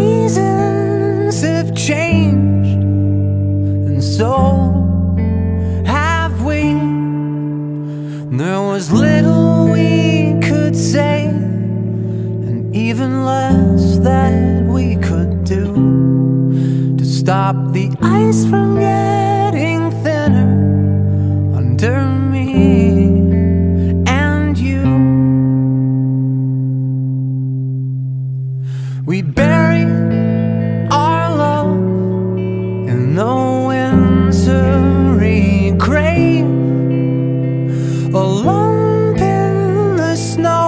seasons have changed, and so have we. There was little we could say, and even less that we could do to stop the ice from getting thinner under me and you. We buried our love in the wintry grave. A lump in the snow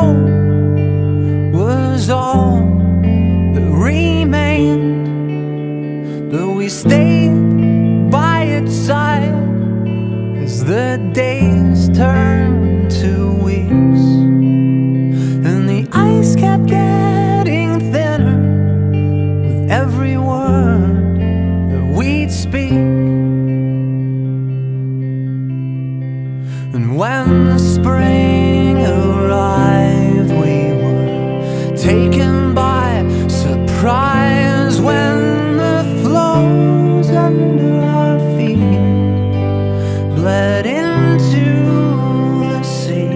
was all that remained, but we stayed by its side as the days turned to weeks, and the ice kept getting thinner with every word that we'd speak. And when the spring arrived, we were taken by surprise when the flows under our feet bled into the sea,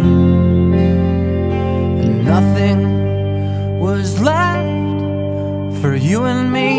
and nothing was left for you and me.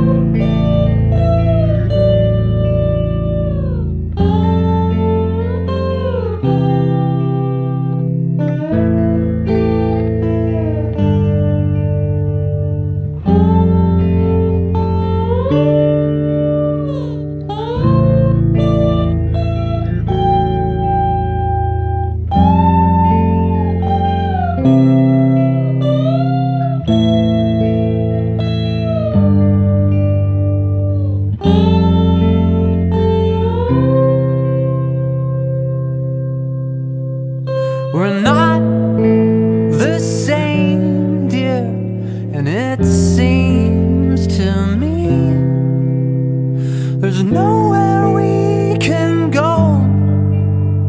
We're not the same, dear, and it seems to me there's nowhere we can go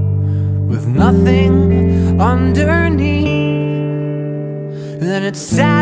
with nothing underneath. And it's sad